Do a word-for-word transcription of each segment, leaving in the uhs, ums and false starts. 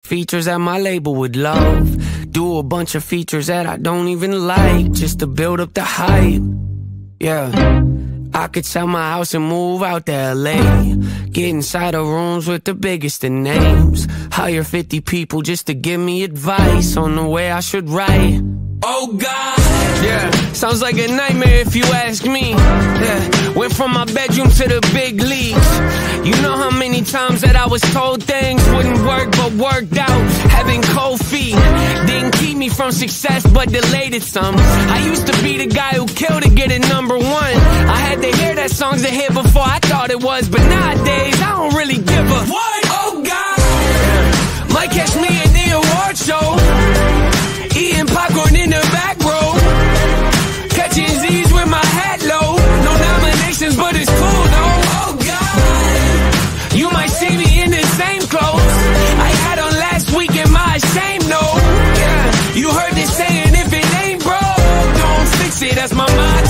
Features that my label would love. Do a bunch of features that I don't even like, just to build up the hype. Yeah, I could sell my house and move out to L A. Get inside of rooms with the biggest of names. Hire fifty people just to give me advice on the way I should write. Oh God, yeah, sounds like a nightmare if you ask me. Yeah, went from my bedroom to the big leagues. You know how many times that I was told things wouldn't work but worked out. Having cold feet didn't keep me from success but delayed it some. I used to be the guy who killed to get it number one. I had to hear that song's a hit before I thought it was, but nowadays I don't really give a what? Oh God, might catch me at the award show, eating popcorn in the back row, catching Z's with my hat low. No nominations, but it's cool though. Oh God, you might see me in the same clothes I had on last week in my same note. Yeah, you heard this saying, if it ain't broke, don't fix it. That's my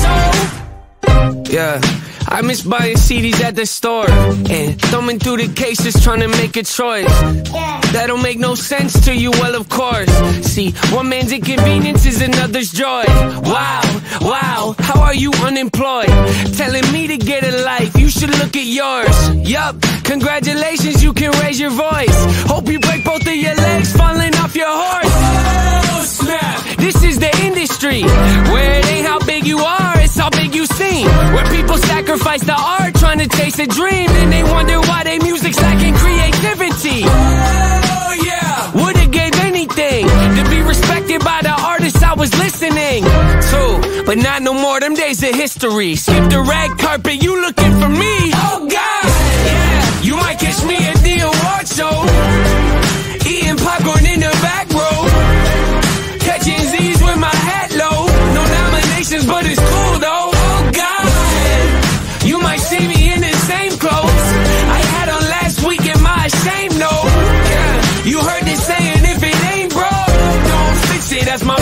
motto. Yeah, I miss buying C Ds at the store and thumbing through the cases trying to make a choice. That don't make no sense to you, well of course. See, one man's inconvenience is another's joy. Wow, wow, how are you unemployed? Telling me to get a life, you should look at yours. Yup, congratulations, you can raise your voice. Hope you break both of your legs falling off your horse. Oh snap, this is the industry where it ain't how big you are, it's how big you seem. Where people sacrifice the art trying to chase a dream, and they wonder why their music's lacking creativity. Oh yeah, would've gave anything to be respected by the artists I was listening to, but not no more, them days of history. Skip the red carpet, you looking for me. Oh God, yeah, you might catch me at the award show, eating popcorn in the back row, catching Z's with my hat low. No nominations, but it's cool though. Oh God, you might see me in the same clothes I had on last week in my same note. Yeah, you heard this saying, if it ain't broke, don't fix it. That's my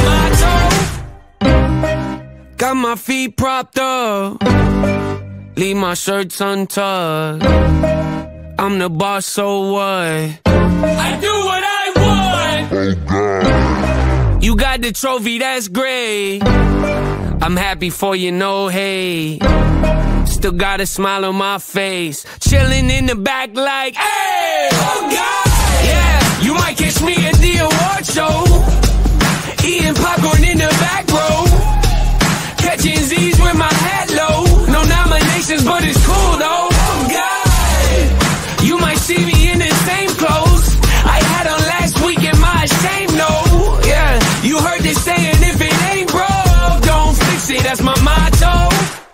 motto. Got my feet propped up, leave my shirts untucked. I'm the boss, so what? I do what I want. Oh God, you got the trophy, that's great. I'm happy for you, no hate. Still got a smile on my face, chilling in the back like, hey! Oh God, yeah, you might catch me at the award show, eating popcorn in the back row, catching Z's with my hat low. No nominations, but it's cool though. Oh God, you might see me in the same clothes I had on last week in my same note. Yeah, you heard this saying, if it ain't broke, don't fix it. That's my motto.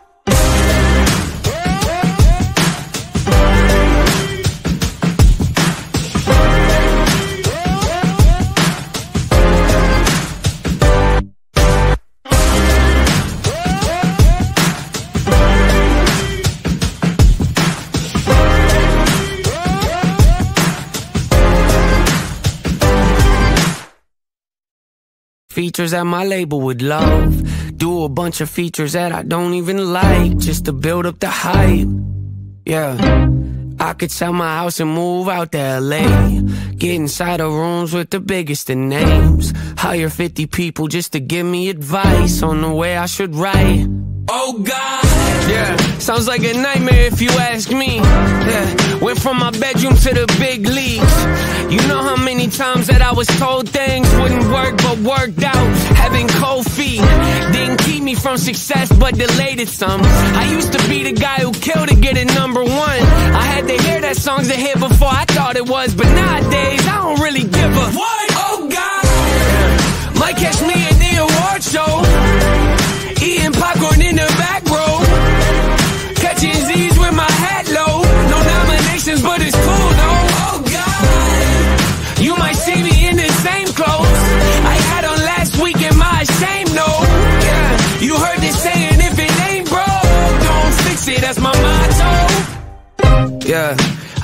Features that my label would love. Do a bunch of features that I don't even like, just to build up the hype. Yeah, I could sell my house and move out to L A. Get inside of rooms with the biggest of names. Hire fifty people just to give me advice on the way I should write. Oh God, yeah, sounds like a nightmare if you ask me. Yeah, went from my bedroom to the big leagues. You know how many times that I was told things wouldn't work but worked out. Having cold feet didn't keep me from success but delayed it some. I used to be the guy who killed to get it number one. I had to hear that song's a hit before I thought it was, but nowadays I don't really give a what? Oh God, might catch me at the award show, eating popcorn in the back row, catching Z's with my hat low. No nominations, but it's cool though. Oh God, you might see me in the same clothes I had on last week in my same note. Yeah, you heard this saying, if it ain't broke, don't fix it. That's my motto. Yeah, I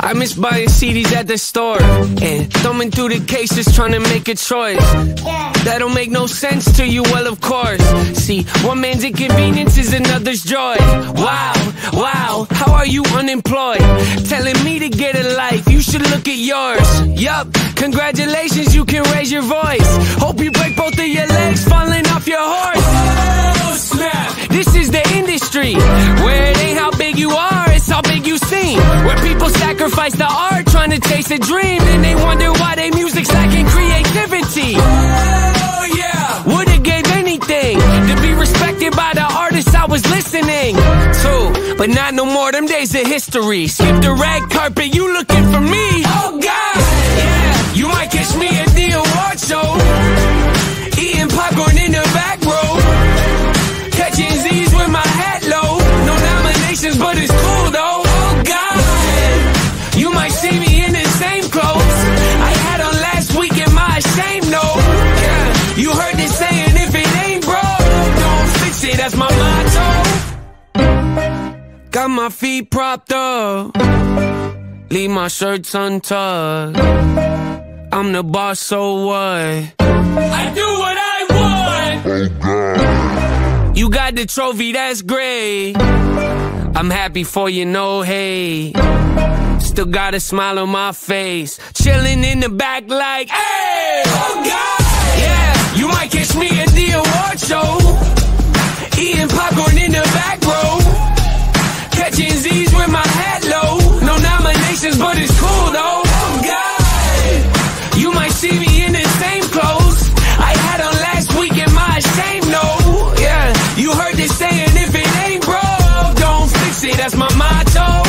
I miss buying C Ds at the store and thumbing through the cases trying to make a choice. That don't make no sense to you, well of course. See, one man's inconvenience is another's joy. Wow, wow, how are you unemployed? Telling me to get a life, you should look at yours. Yup, congratulations, you can raise your voice. Hope you break both of your legs falling off your horse. Oh snap, this is the industry where it ain't how big you are, it's how big you seem. Where people sacrifice the art trying to chase a dream, and they wonder why their music's lacking creativity. Oh yeah, would've gave anything to be respected by the artists I was listening to, but not no more, them days of history. Skip the red carpet, you looking for me? Oh God, yeah, you might catch me at the award show, eating popcorn in the back row, catching Z's with my hat low. No nominations, but it's cool though. Oh God, you might see me in the same clothes I had on last week in my shame note. Yeah, you heard this saying, if it ain't broke, don't fix it, that's my motto. Got my feet propped up, leave my shirts untucked. I'm the boss, so what? I do what I want. Oh God, you got the trophy, that's great. I'm happy for you, no hate. Still got a smile on my face, chilling in the back like, hey! Oh God, yeah, you might catch me at the award show, eating popcorn in the back row, catching Z's with my hat low. No nominations, but it's cool though. Oh God, you might see me in the same clothes I had on last week in my shame note. Yeah, you heard this saying, if it ain't broke, don't fix it, that's my motto.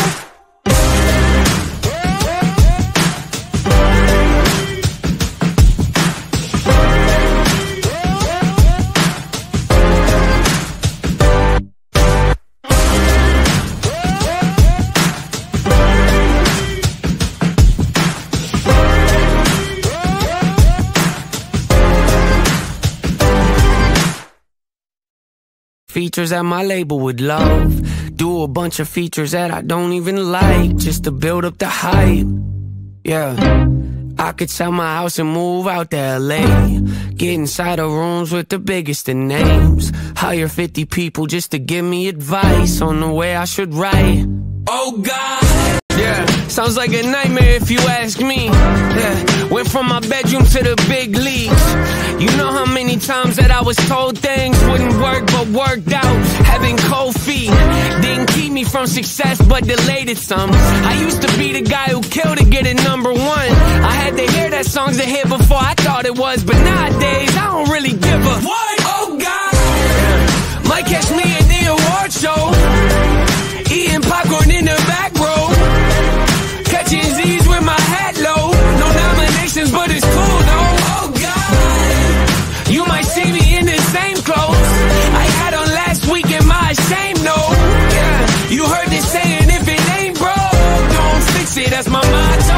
Features that my label would love. Do a bunch of features that I don't even like, just to build up the hype. Yeah, I could sell my house and move out to L A, get inside of rooms with the biggest of names, hire fifty people just to give me advice on the way I should write. Oh God, yeah, sounds like a nightmare if you ask me. Yeah, went from my bedroom to the big leagues. You know how many times that I was told things wouldn't work but worked out. Having cold feet didn't keep me from success but delayed it some. I used to be the guy who killed to get it number one. I had to hear that song's a hit before I thought it was, but nowadays I don't really give a what? Oh God, might catch me at the award show, eating popcorn in the back row, catching Z's with my hat low. No nominations, but it's cool though. Oh God, you might see me in the same clothes I had on last week in my shame note. Yeah, you heard this saying, if it ain't broke, don't fix it, that's my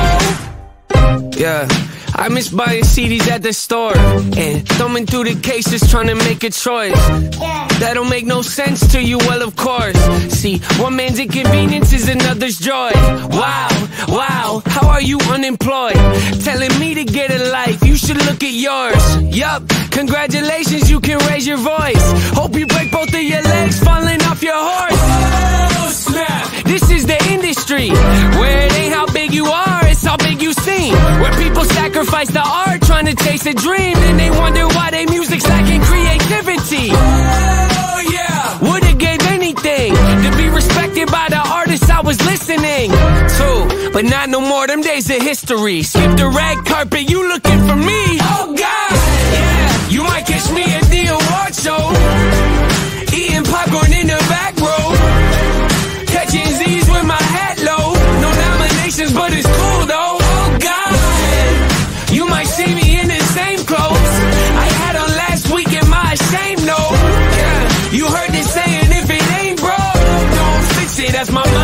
motto. Yeah, I miss buying C Ds at the store and thumbing through the cases trying to make a choice. That don't make no sense to you, well of course. See, one man's inconvenience is another's joy. Wow, wow, how are you unemployed? Telling me to get a life, you should look at yours. Yup, congratulations, you can raise your voice. Hope you break both of your legs falling off your horse. Oh snap, this is the industry where it ain't how big you are, it's how big you seem. Where people sacrifice the art trying to chase a dream, and they wonder why their music's lacking creativity. Oh yeah, would've gave anything to be respected by the artists I was listening to, but not no more, them days of history. Skip the red carpet, you looking for me? Oh God, yeah, you might catch me at the award show, eating popcorn in the back row, catching Z's with my hat low. No nominations, but it's cool though. Oh God, you might see me in the same clothes I had on last week in my shame note. Yeah, you heard this saying, if it ain't broke, don't fix it, that's my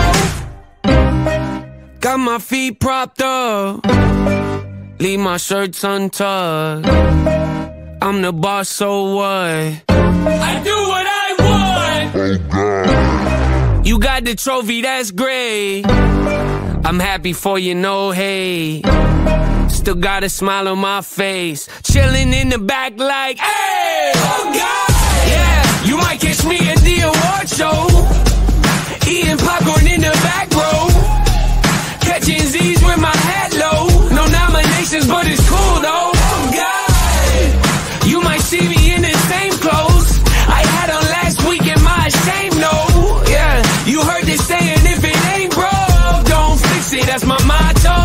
motto. Got my feet propped up, leave my shirts untucked. I'm the boss, so what? I do what I want. Oh God, you got the trophy, that's great. I'm happy for you, no hate. Still got a smile on my face. Chilling in the back like, hey, oh God. Yeah, you might catch me at the award show, eating popcorn in the back row, catching Z's with my hat low. No nominations, but it's cool though. Oh God, you might see me in the same clothes I had on last week in my shame, no. Yeah, you heard this saying, if it ain't broke, don't fix it, that's my motto.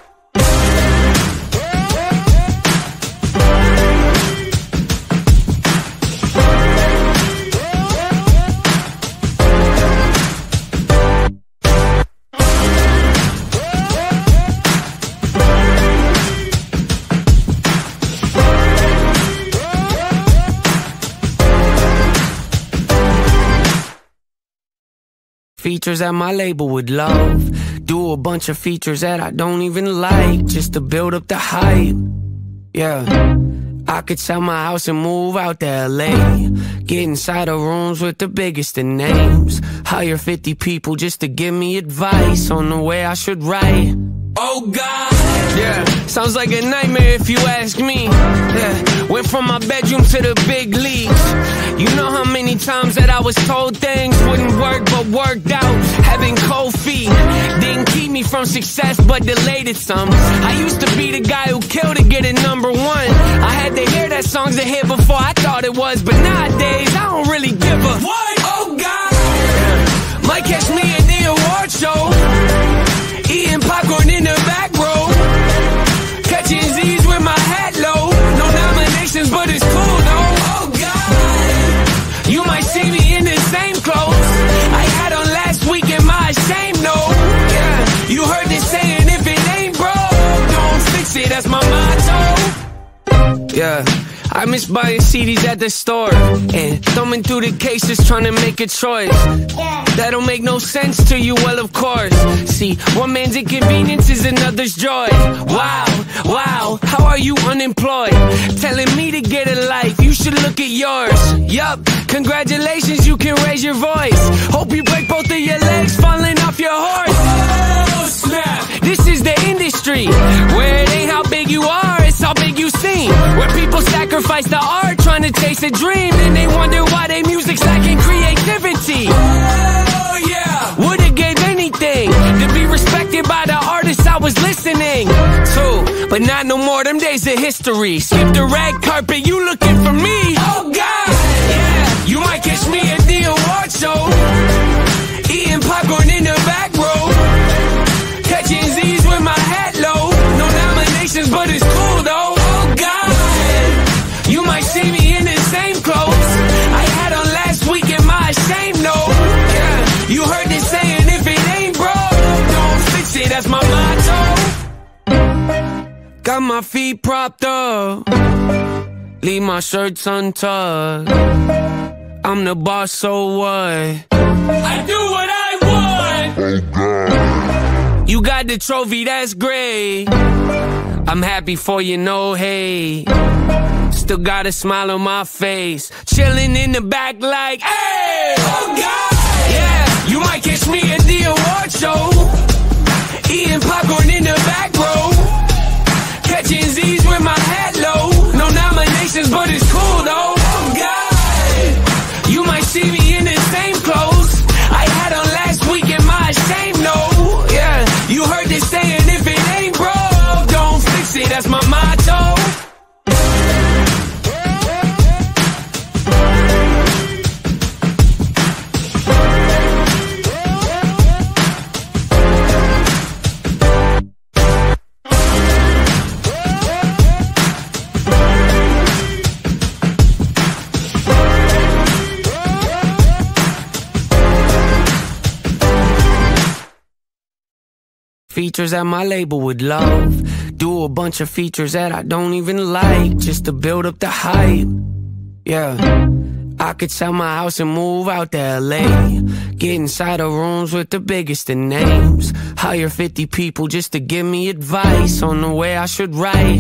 Features that my label would love. Do a bunch of features that I don't even like, just to build up the hype. Yeah, I could sell my house and move out to L A, get inside of rooms with the biggest of names, hire fifty people just to give me advice on the way I should write. Oh God, yeah, sounds like a nightmare if you ask me. Yeah, went from my bedroom to the big leagues. You know how many times that I was told things wouldn't work but worked out. Having cold feet didn't keep me from success but delayed it some. I used to be the guy who killed to get it number one. I had to hear that song's a hit before I thought it was, but nowadays I don't really give a what? Oh God, might catch me at the award show, eating popcorn in the back row, catching Z's with my hat low. No nominations, but it's cool though. Oh God, you might see me in the same clothes I had on last week in my shame, no. Yeah, you heard this saying, if it ain't broke, don't fix it, that's my motto. Yeah, I miss buying C Ds at the store and thumbing through the cases trying to make a choice. That don't make no sense to you, well of course. See, one man's inconvenience is another's joy. Wow, wow, how are you unemployed? Telling me to get a life, you should look at yours. Yup, congratulations, you can raise your voice. Hope you break both of your legs falling off your horse. Oh snap, this is the industry where it ain't how big you are, it's how big you seem. Where people sacrifice the art trying to chase a dream, and they wonder why their music's lacking creativity. Oh yeah, would've gave anything to be respected by the artists I was listening to, but not no more, them days of history. Skip the red carpet, you looking for me. Oh God, yeah, you might catch me at the award show, eating popcorn in the back row, catching Z's with my hat low. No nominations, but it's cool though. Oh God, you might see me in the same clothes I had on last week in my shame, no. Yeah, you heard this saying, if it ain't broke, don't fix it, that's my motto. Got my feet propped up, leave my shirts untucked. I'm the boss, so what? I do what I want. Oh God, you got the trophy, that's great. I'm happy for you, no hate. Still got a smile on my face. Chilling in the back like, hey, oh God. Yeah, you might catch me at the award show, eating popcorn in the back row, catching Z's with my hat low. No nominations, but it's cool though. Oh God, you might see me in the same clothes I had on last week in my shame, no. Yeah, you heard this saying, if it ain't broke, don't fix it, that's my motto. Features that my label would love. Do a bunch of features that I don't even like, just to build up the hype. Yeah, I could sell my house and move out to L A, get inside of rooms with the biggest of names, hire fifty people just to give me advice on the way I should write.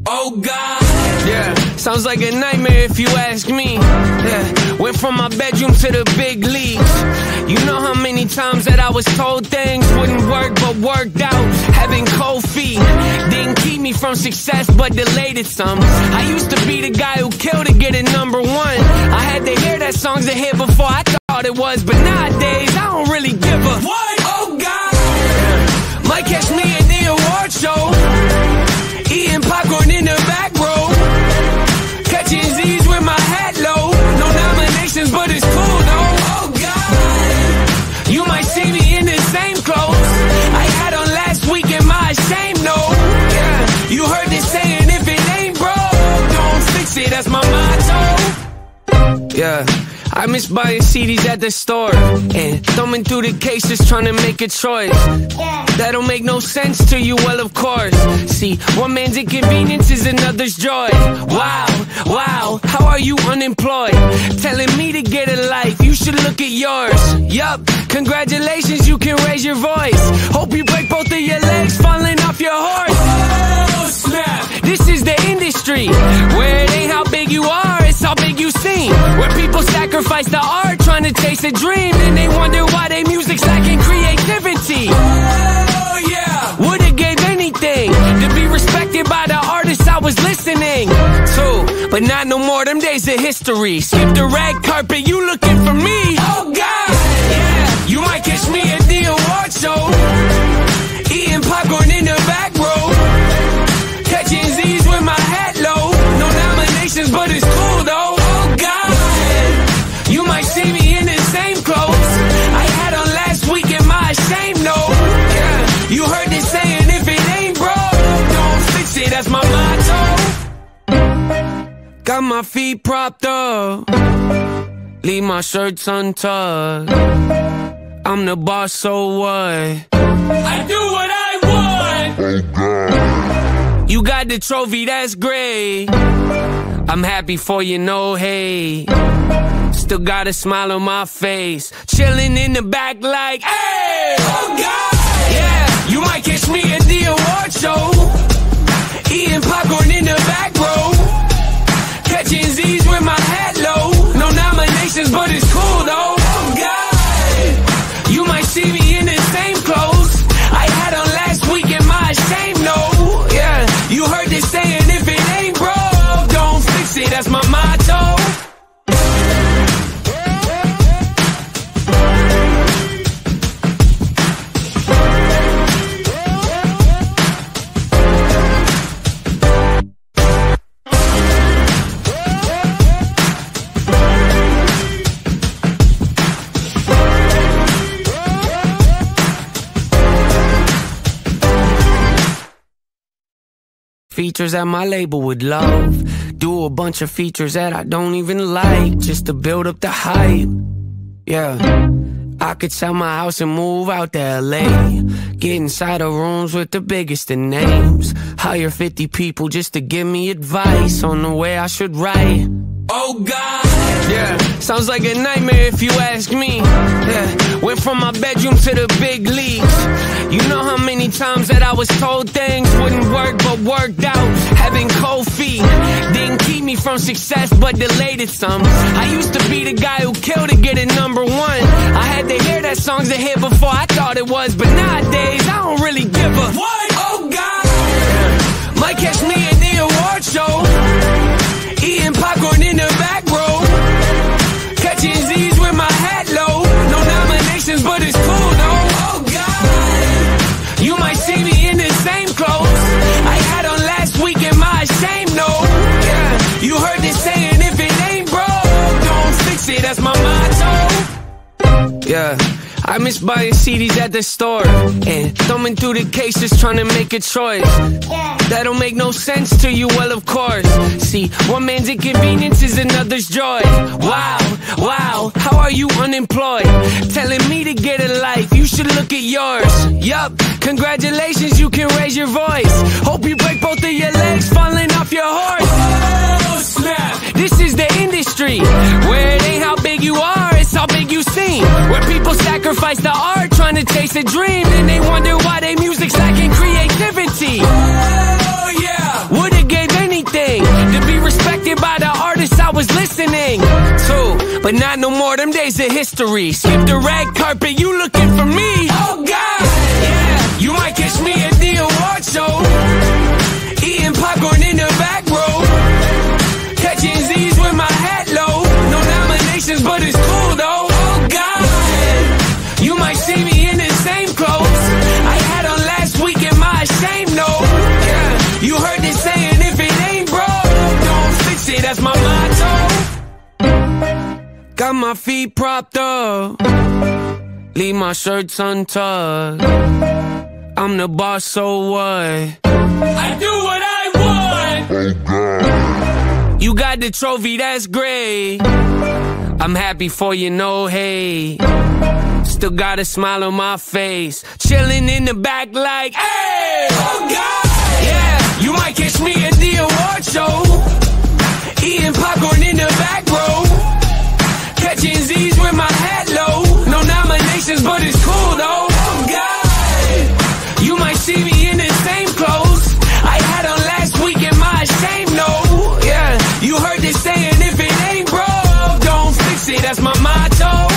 Oh God, yeah, sounds like a nightmare if you ask me. Yeah, went from my bedroom to the big leagues. You know how many times that I was told things wouldn't work but worked out. Having cold feet didn't keep me from success but delayed it some. I used to be the guy who killed to get it number one. I had to hear that song's a hit before I thought it was, but nowadays I don't really give a what? Oh God, yeah. Might catch me at the award show, eating popcorn in the back row, catching Z's with my hat low. No nominations, but it's cool though. Oh God, you might see me in the same clothes I had on last week in my shame no. Yeah, you heard this saying, if it ain't broke, don't fix it. That's my motto. Yeah, I miss buying C Ds at the store and thumbing through the cases trying to make a choice. That don't make no sense to you, well of course. See, one man's inconvenience is another's joy. Wow, wow, how are you unemployed? Telling me to get a life, you should look at yours. Yup, congratulations, you can raise your voice. Hope you break both of your legs falling off your horse. Oh snap, this is the industry where it ain't how big you are, it's how big you seem. Where people sacrifice the art trying to chase a dream, and they wonder why their music's lacking creativity. Oh yeah, would've gave anything to be respected by the artists I was listening to, but not no more, them days of history. Skip the red carpet, you looking for me. Oh God, yeah, you might catch me at the award show, eating popcorn in the back row, catching Z's with my hat low. No nominations, but it's cool though. Oh God, you might see me in the same clothes I had on last week in my shame no. Yeah, you heard this saying, if it ain't broke, don't fix it. That's my motto. Got my feet propped up, leave my shirts untucked. I'm the boss, so what? I do what I want. Oh God, you got the trophy, that's great. I'm happy for you, no hate. Still got a smile on my face, chilling in the back like, hey! Oh God, yeah, you might catch me at the award show, eating popcorn in the back row, catching Z's with my hat low. No nominations, but it's cool though. Oh God, you might see me in the same clothes I had on last week in my shame no. Yeah, you heard this saying, if it ain't broke, don't fix it. That's my motto. Features that my label would love. Do a bunch of features that I don't even like, just to build up the hype. Yeah, I could sell my house and move out to L A, get inside of rooms with the biggest of names, hire fifty people just to give me advice on the way I should write. Oh God, yeah, sounds like a nightmare if you ask me. Yeah, went from my bedroom to the big leagues. You know how many times that I was told things wouldn't work but worked out. Having cold feet didn't keep me from success but delayed it some. I used to be the guy who killed to get it number one. I had to hear that song's a hit before I thought it was, but nowadays I don't really give a what? Oh God, yeah, might catch me at the award show, eating popcorn in the back row, catching Z's with my hat low. No nominations, but it's cool though. Oh God, you might see me in the same clothes I had on last week in my shame no. Yeah, you heard this saying, if it ain't broke, don't fix it. That's my motto. Yeah, I miss buying C Ds at the store and thumbing through the cases trying to make a choice. That don't make no sense to you, well of course. See, one man's inconvenience is another's joy. Wow, wow, how are you unemployed? Telling me to get a life, you should look at yours. Yup, congratulations, you can raise your voice. Hope you break both of your legs falling off your horse. Oh snap, this is the industry where it ain't how big you are, it's how big you seem. Where people sacrifice the art trying to chase a dream, and they wonder why their music's lacking creativity. Oh yeah, would've gave not no more, them days of history. Skip the red carpet, you looking for me? Oh God, yeah, you might catch me at the award show, eating popcorn in the back row, catching Z's with my hat low. No nominations, but it's cool though. Oh God, you might see me in the same clothes I had on last week. Am I ashamed? No, yeah, you heard this saying, if it ain't broke, don't fix it, that's my motto. Got my feet propped up, leave my shirts untucked. I'm the boss, so what? I do what I want. Oh God. You got the trophy, that's great. I'm happy for you, no hate. Still got a smile on my face, chilling in the back like, hey! Oh God! Yeah, you might catch me at the award show, eating popcorn in the back row, catching Z's with my hat low. No nominations, but it's cool though. Oh God, you might see me in the same clothes I had on last week. Am I ashamed? No, yeah, you heard this saying, if it ain't broke, don't fix it, that's my motto.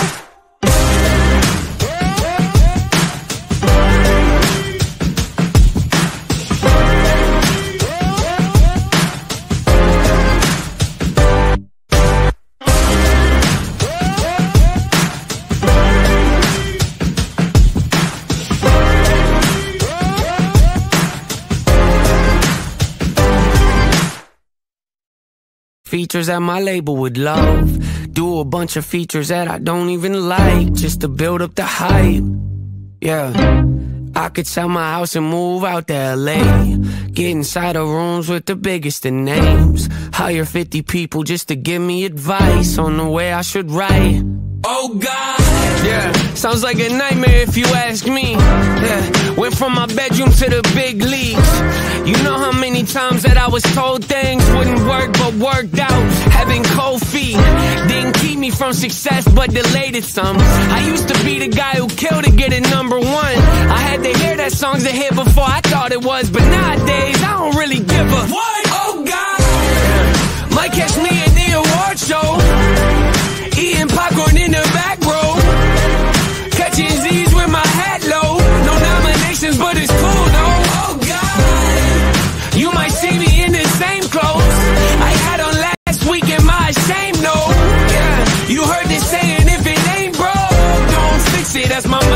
Features that my label would love. Do a bunch of features that I don't even like, just to build up the hype. Yeah, I could sell my house and move out to L A, get inside of rooms with the biggest of names, hire fifty people just to give me advice on the way I should write. Oh God, yeah, sounds like a nightmare if you ask me. Yeah, went from my bedroom to the big leagues. You know how many times that I was told things wouldn't work but worked out. Having cold feet didn't keep me from success but delayed it some. I used to be the guy who killed to get it number one. I had to hear that song's a hit before I thought it was, but nowadays I don't really give a what? Oh God, yeah. Might catch me at the award show, eating popcorn in the back row, catching Z's with my hat low. No nominations, but it's cool though. Oh God, you might see me in the same clothes I had on last week. Am I ashamed? No, yeah, you heard this saying, if it ain't broke, don't fix it, that's my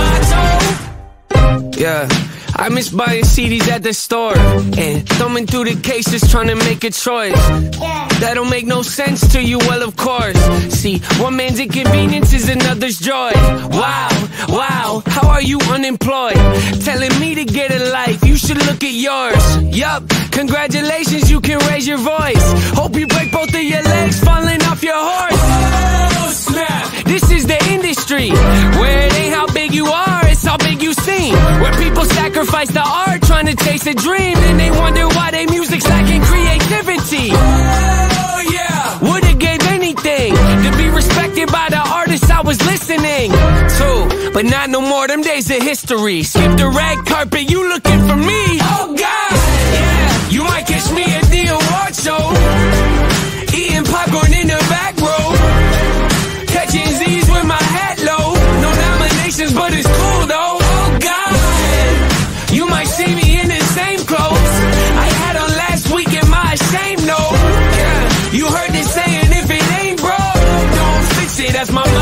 motto. Yeah, I miss buying C Ds at the store and thumbing through the cases trying to make a choice. That'll make no sense to you, well of course. See, one man's inconvenience is another's joy. Wow, wow, how are you unemployed? Telling me to get a life, you should look at yours. Yup, congratulations, you can raise your voice. Hope you break both of your legs falling off your horse. Oh snap, this is the industry where it ain't how big you are, it's how big you seem. Where people sacrifice the art trying to chase a dream, and they wonder why their music's lacking creativity. Oh yeah, would've gave anything to be respected by the artists I was listening to, but not no more, them days of history. Skip the red carpet, you looking for me? Oh God, yeah, you might catch me at the award show, eating popcorn in the back row, catching Z's with my hat low. No nominations, but it's cool though. Oh God, you might see me in the same clothes I had on last week. Am I ashamed? No, yeah, you heard this saying, if it ain't broke, don't fix it, that's my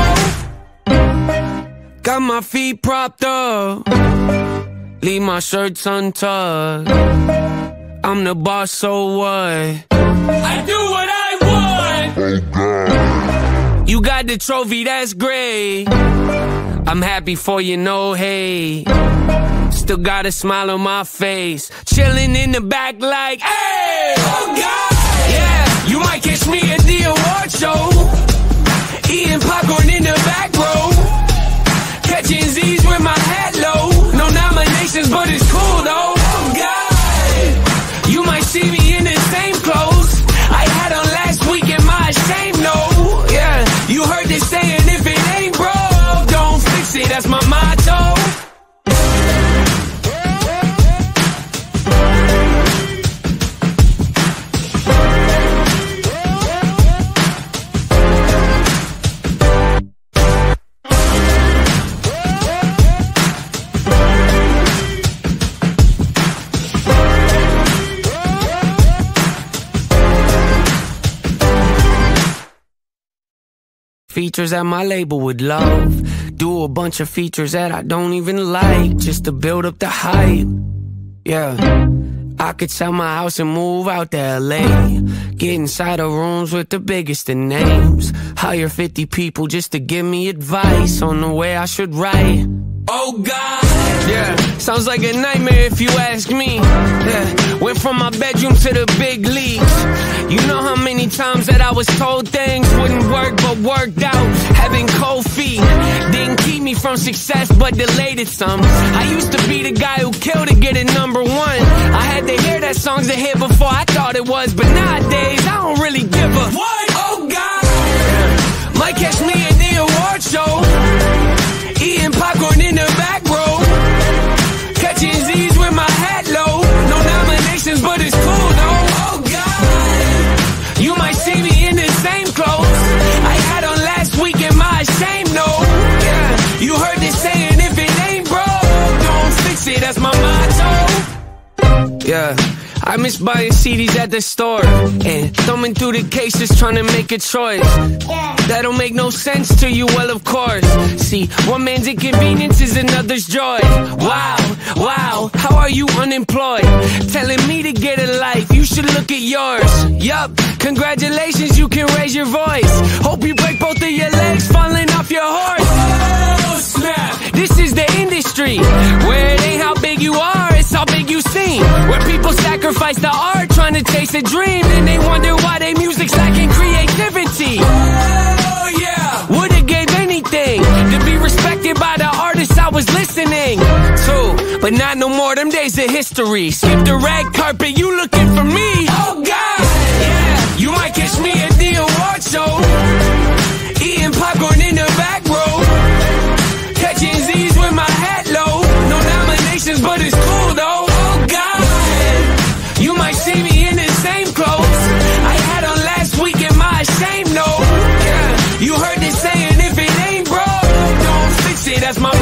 motto. Got my feet propped up, leave my shirts untucked. I'm the boss, so what? I do what I want. Oh God. You got the trophy, that's great. I'm happy for you, no hate. Still got a smile on my face, chilling in the back like, hey! Oh God, yeah, you might catch me at the award show, eating popcorn in the back row, catching Z's with my hat low. No nominations, but it's cool though. Oh God, you might see me in the same clothes I had on last week. Am I ashamed? No, yeah, you heard this saying, if it ain't broke, don't fix it, that's my motto. Features that my label would love. Do a bunch of features that I don't even like, just to build up the hype. Yeah, I could sell my house and move out to L A. Get inside of rooms with the biggest of names. Hire fifty people just to give me advice on the way I should write. Oh God, yeah, sounds like a nightmare if you ask me. Yeah, went from my bedroom to the big leagues. You know how many times that I was told things wouldn't work but worked out. Having cold feet didn't keep me from success but delayed it some. I used to be the guy who killed to get it number one. I had to hear that song's a hit before I thought it was, but nowadays I don't really give a what? Oh God, yeah. Might catch me at the award show, eating popcorn in the back row, catching Z's with my hat low. No nominations, but it's cool though. Oh God, you might see me in the same clothes I had on last week. Am I ashamed? No. Yeah, you heard this saying, if it ain't broke, don't fix it. That's my motto. Yeah, I miss buying C Ds at the store and thumbing through the cases trying to make a choice. That don't make no sense to you, well of course. See, one man's inconvenience is another's joy. Wow, wow, how are you unemployed? Telling me to get a life, you should look at yours. Yup, congratulations, you can raise your voice. Hope you break both of your legs falling off your horse. Oh snap, this is the industry where it ain't how big you are, it's how big you seem. Where people sacrifice the art trying to chase a dream, and they wonder why their music's lacking creativity. Oh yeah, would've gave anything to be respected by the artists I was listening to, but not no more, them days of history. Skip the red carpet, you looking for me. Oh God, yeah, you might catch me at the award show, eating popcorn in the back row, catching Z's with my hat low. No nominations, but it's cool though. Oh God, you might see me in the same clothes I had on last week. Am I ashamed? No. Yeah, you heard this saying, if it ain't broke, don't fix it. That's my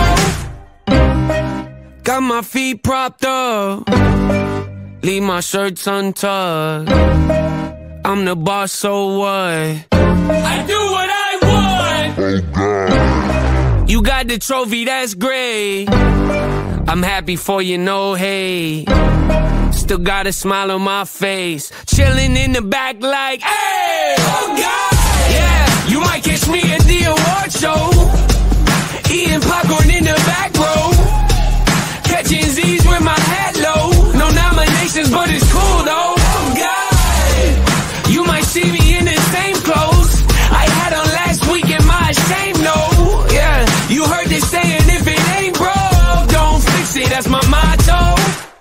motto. Got my feet propped up, leave my shirts untucked. I'm the boss, so what? I do what I want. Oh God, you got the trophy, that's great. I'm happy for you, no hate. Still got a smile on my face, chilling in the back like, hey! Oh God, yeah, you might catch me at the award show, eating popcorn in the back row, catching Z's with my hat low. No nominations, but it's cool though. Oh God, you might see me in the same clothes I had on last week. Am I ashamed? No. Yeah, you heard this saying, if it ain't broke, don't fix it. That's my motto.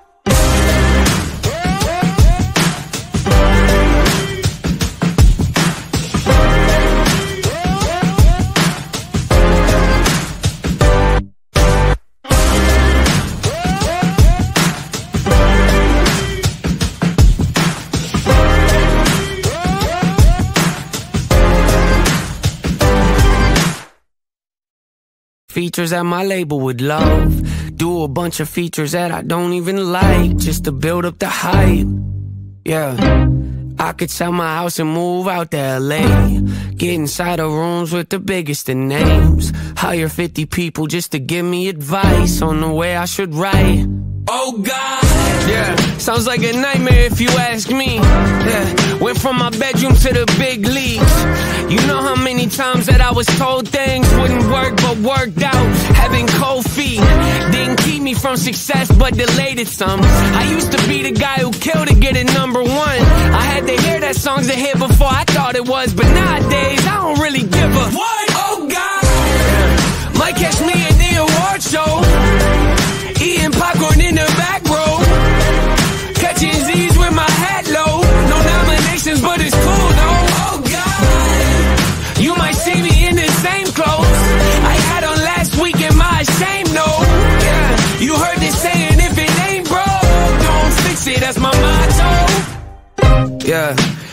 Features that my label would love. Do a bunch of features that I don't even like, just to build up the hype. Yeah, I could sell my house and move out to L A. Get inside of rooms with the biggest of names. Hire fifty people just to give me advice on the way I should write. Oh God, yeah, sounds like a nightmare if you ask me. Yeah, went from my bedroom to the big leagues. You know how many times that I was told things wouldn't work but worked out. Having cold feet didn't keep me from success but delayed it some. I used to be the guy who killed to get it number one. I had to hear that song's a hit before I thought it was, but nowadays I don't really give a what? Oh God, yeah, might catch me at the award show, eating popcorn in the back row, catching Z's with my hat low. No nominations, but it's cool though. Oh God, you might see me in the same clothes I had on last week. Am I ashamed? No. Yeah, you heard this saying, if it ain't broke, don't fix it. That's my motto. Yeah,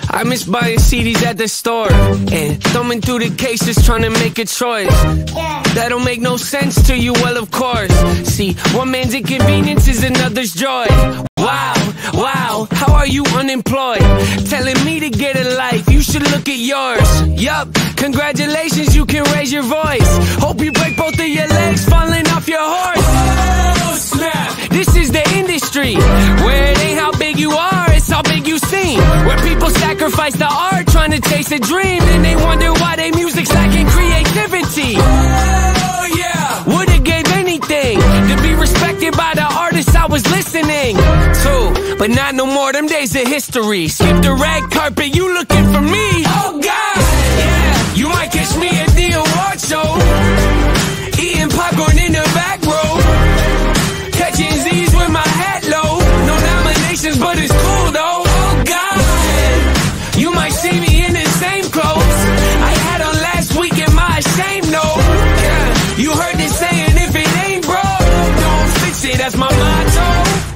I miss buying C Ds at the store and thumbing through the cases trying to make a choice. That don't make no sense to you, well of course. See, one man's inconvenience is another's joy. Wow, wow, how are you unemployed? Telling me to get a life, you should look at yours. Yup, congratulations, you can raise your voice. Hope you break both of your legs falling off your horse. Oh snap, this is the industry where it ain't how big you are, it's how big you seem. Where people sacrifice the art trying to chase a dream, and they wonder why their music's lacking creativity. Oh yeah, would've gave anything to be respected by the artists I was listening to, but not no more, them days of history. Skip the red carpet, you looking for me? Oh God, yeah, you might catch me at the award show, eating popcorn in the back row, catching Z's with my hat low. No nominations, but it's cool though. Oh God, you might see me in the same clothes I had on last week. Am I ashamed? No. Yeah, you heard this saying, if it ain't broke, don't fix it. That's my motto.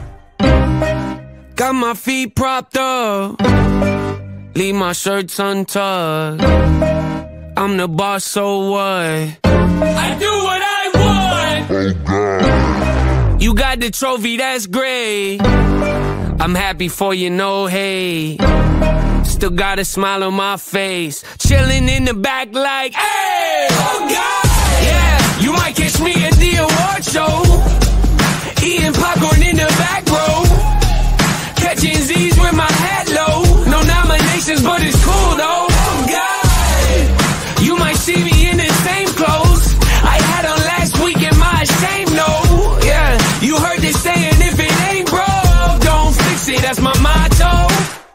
Got my feet propped up, leave my shirts untucked. I'm the boss, so what? I do what I want. Oh God. You got the trophy, that's great. I'm happy for you, no hate. Still got a smile on my face, chilling in the back like, hey! Oh God! Yeah, you might catch me at the award show, eating popcorn in the back row, catching Z's with my hat low. No nominations, but it's cool though. Oh God, you might see me in the same clothes I had on last week. Am I ashamed? No. Yeah, you heard this saying, if it ain't broke, don't fix it. That's my motto.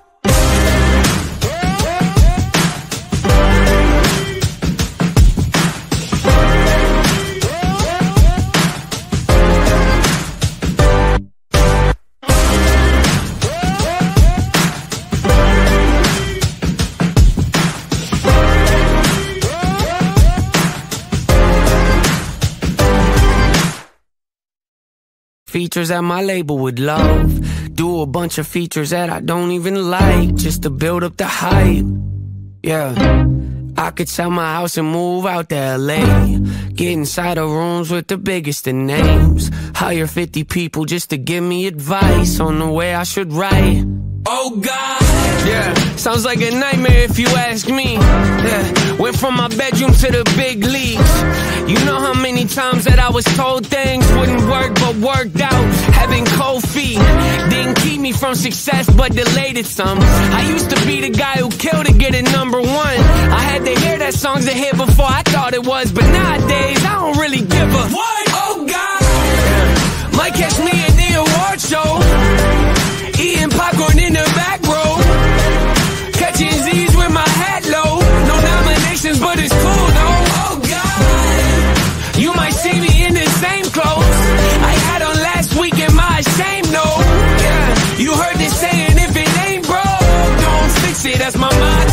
Features that my label would love. Do a bunch of features that I don't even like, just to build up the hype. Yeah, I could sell my house and move out to L A, get inside of rooms with the biggest of names, hire fifty people just to give me advice on the way I should write. Oh God, yeah, sounds like a nightmare if you ask me. Yeah, went from my bedroom to the big leagues. You know how many times that I was told things wouldn't work but worked out. Having cold feet didn't keep me from success but delayed it some. I used to be the guy who killed to get it number one. I had to hear that song's a hit before I thought it was, but nowadays I don't really give a what? Oh God, yeah. Might catch me at the award show, eating popcorn in the back row, catching Z's with my hat low. No nominations, but it's cool though. Oh God, you might see me in the same clothes I had on last week. Am I ashamed? No. Yeah, you heard this saying, if it ain't broke, don't fix it. That's my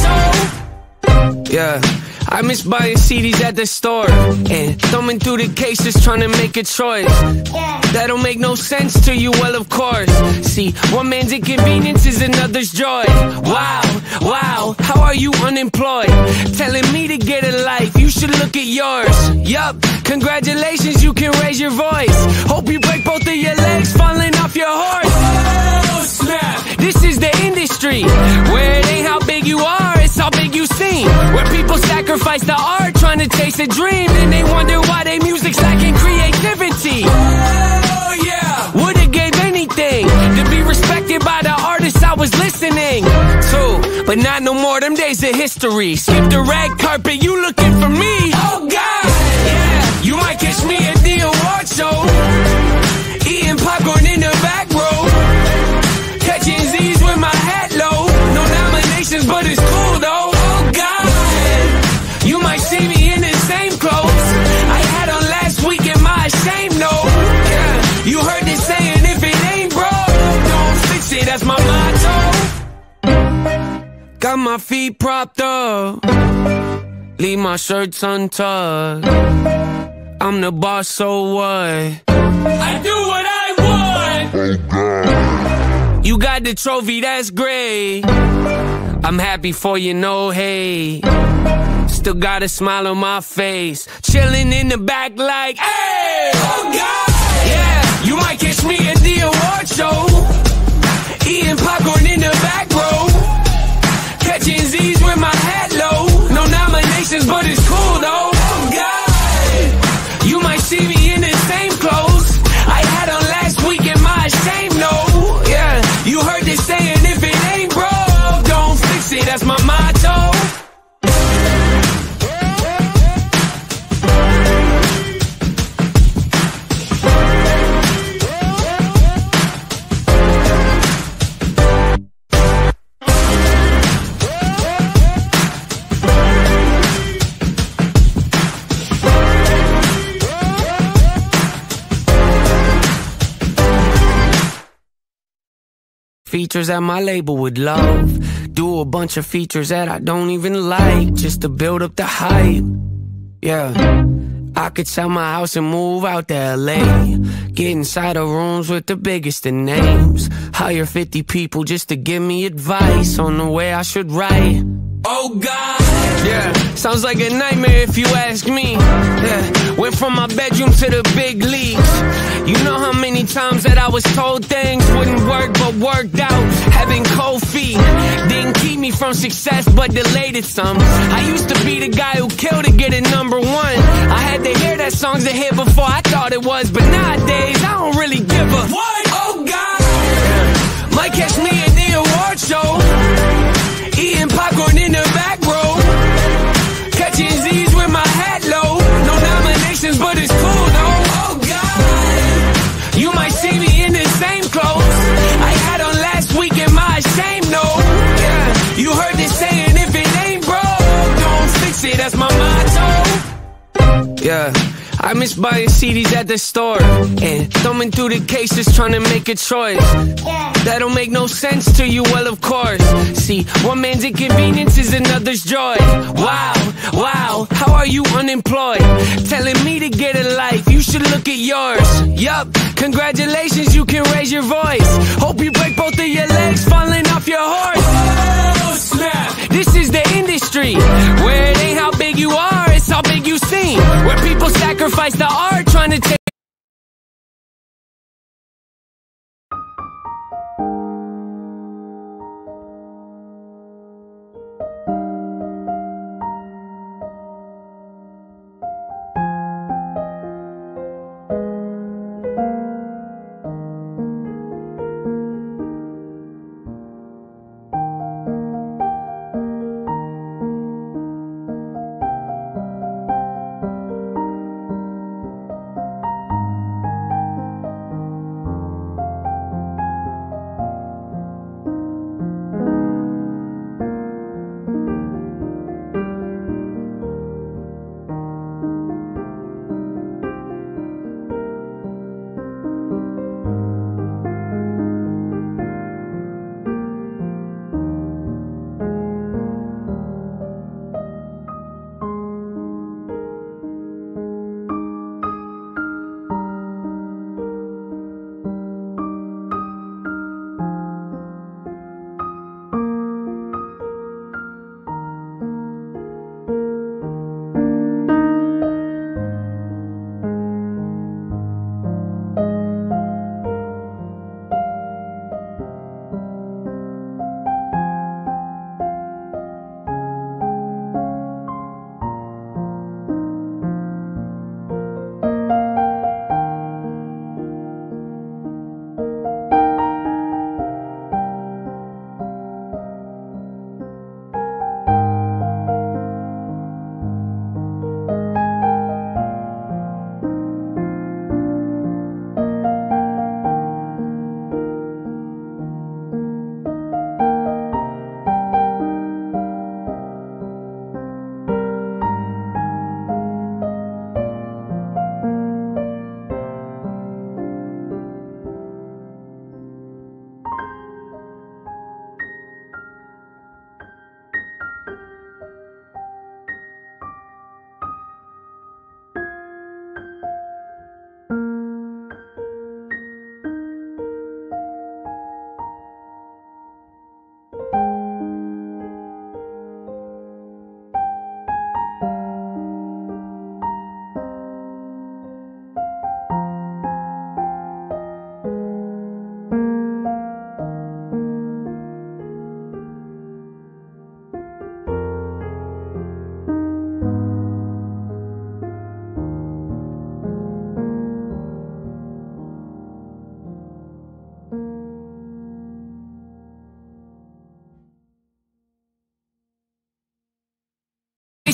motto. Yeah, I miss buying C Ds at the store and thumbing through the cases trying to make a choice. That don't make no sense to you, well of course. See, one man's inconvenience is another's joy. Wow, wow, how are you unemployed? Telling me to get a life, you should look at yours. Yup, congratulations, you can raise your voice. Hope you break both of your legs falling off your horse. Oh snap, this is the industry where it ain't how big you are, it's how big you seem. Where people sacrifice the art trying to chase a dream, and they wonder why their music's lacking creativity. Oh yeah, would've gave anything to be respected by the artists I was listening to, but not no more, them days of history. Skip the red carpet, you looking for me? Oh God, yeah, you might catch me at the award show, eating popcorn in the back row, catching Z's with my hat low. No nominations, but it's cool though. Oh God, you might see me in the same clothes I had on last week. Am I ashamed? No. Yeah, you heard this saying, if it ain't broke, don't fix it. That's my motto. Got my feet propped up, leave my shirts untucked. I'm the boss, so what? I do what I want. Oh God. You got the trophy, that's great. I'm happy for you, no hate. Still got a smile on my face. Chilling in the back like, hey, oh God. Yeah, you might catch me at the award show, eating popcorn in the back row, catching Z's with my hat low. No nominations, but it's cool though. Oh God, you might see me in the same clothes I had on last week in my shame, no. Yeah, you heard this saying, if it ain't broke, don't fix it, that's my motto. Features that my label would love. Do a bunch of features that I don't even like, just to build up the hype. Yeah, I could sell my house and move out to L A, get inside of rooms with the biggest of names, hire fifty people just to give me advice on the way I should write. Oh God, yeah, sounds like a nightmare if you ask me. Yeah, went from my bedroom to the big leagues. You know how many times that I was told things wouldn't work but worked out. Having cold feet didn't keep me from success but delayed it some. I used to be the guy who killed to get it number one. I had to hear that song's a hit before I thought it was, but nowadays I don't really give a what? Oh God, yeah. Might catch me at the award show, eating popcorn in the back row, catching Z's with my hat low. No nominations, but it's cool though. Oh God, you might see me in the same clothes I had on last week in my shame, no. Yeah, you heard this saying, if it ain't broke, don't fix it, that's my motto. Yeah, I miss buying C Ds at the store and thumbing through the cases trying to make a choice. That don't make no sense to you, well of course. See, one man's inconvenience is another's joy. Wow, wow, how are you unemployed? Telling me to get a life, you should look at yours. Yup, congratulations, you can raise your voice. Hope you break both of your legs falling off your horse. Oh snap, this is the industry where it ain't how big you are, it's how big you seem. Where people sacrifice the art trying to take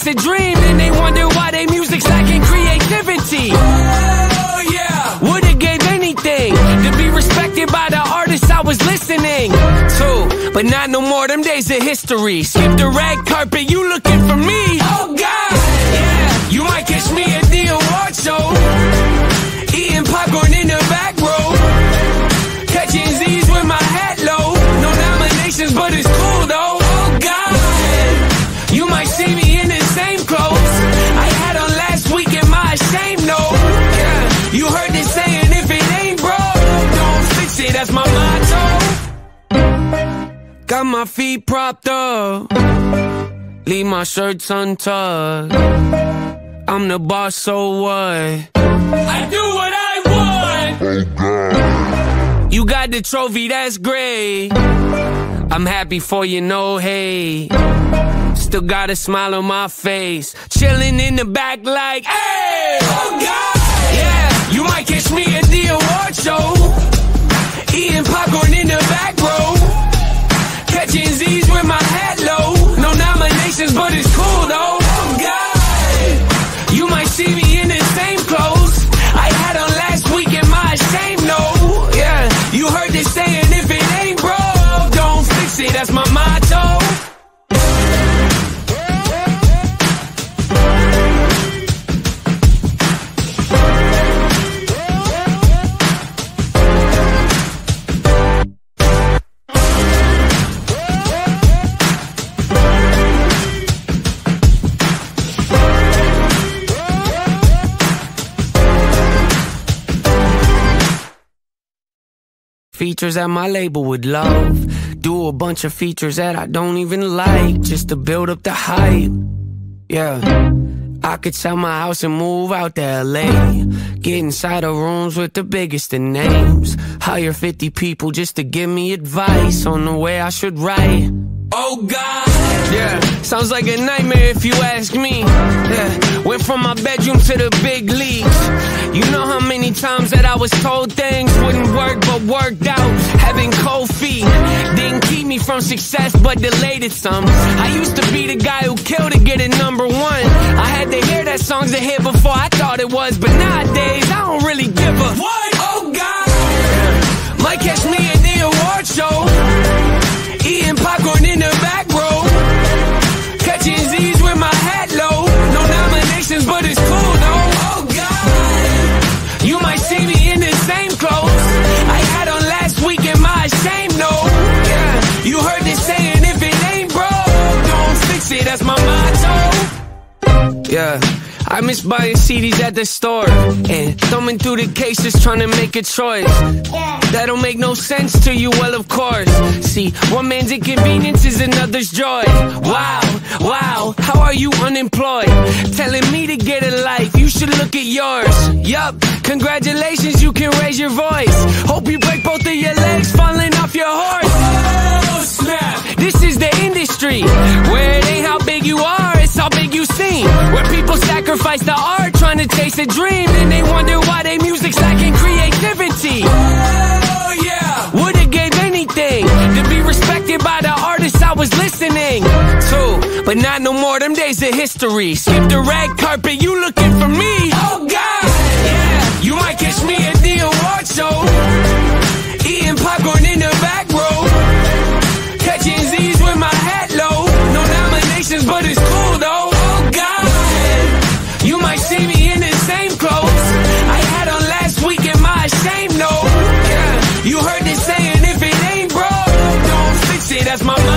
chase a dream, and they wonder why they music's lacking creativity. Oh yeah, would've gave anything to be respected by the artists I was listening to, but not no more. Them days of history. Skip the red carpet, you looking for me? Oh God, yeah. You might catch me at the award show, eating popcorn in the back row, catching Z's with my hat low. No nominations, but it's cool though. Oh God, you might see me in the same clothes I had on last week in my shame note. Yeah, you heard this saying, if it ain't broke, don't fix it. That's my motto. Got my feet propped up, leave my shirts untucked. I'm the boss, so what? I do what I want. Oh God. You got the trophy, that's great. I'm happy for you, no hate. Still got a smile on my face, chilling in the back like, hey! Oh God! Yeah, you might catch me at the award show, eating popcorn in the back row, catching Z's with my hat low. No nominations, but it's cool though. Oh God, you might see me in the same clothes I had on last week in my shame note. Yeah, you heard this saying, if it ain't broke, don't fix it. That's my motto. Features that my label would love. Do a bunch of features that I don't even like, just to build up the hype. Yeah, I could sell my house and move out to L A, get inside of rooms with the biggest of names, hire fifty people just to give me advice on the way I should write. Oh God, yeah, sounds like a nightmare if you ask me. Yeah, went from my bedroom to the big leagues. You know how many times that I was told things wouldn't work but worked out. Having cold feet didn't keep me from success but delayed it some. I used to be the guy who killed to get it number one. I had to hear that song's a hit before I thought it was, but nowadays I don't really give a what? Oh God, yeah. Might catch me at the award show, eating popcorn in the back row, catching Z's with my hat low. No nominations, but it's cool though. Oh God, you might see me in the same clothes I had on last week in my shame note. Yeah, you heard this saying, if it ain't broke, don't fix it. That's my motto. Yeah, I miss buying C Ds at the store and thumbing through the cases trying to make a choice. That don't make no sense to you, well of course. See, one man's inconvenience is another's joy. Wow, wow, how are you unemployed? Telling me to get a life, you should look at yours. Yup, congratulations, you can raise your voice. Hope you break both of your legs falling off your horse. Oh snap, this is the industry where it ain't how big you are, it's how big you seem. Where people sacrifice the art trying to chase a dream, and they wonder why they music's lacking creativity. Oh yeah, would've gave anything to be respected by the artists I was listening to, but not no more. Them days of history. Skip the red carpet, you looking for me? Oh God, yeah, you might catch me at the award show, eating popcorn in the back row, catching Z's with my hat low. No nominations, but it's cool though. Oh God, you might see me in the same clothes I had on last week in my shame note. Yeah, you heard this saying, if it ain't broke, don't fix it. That's my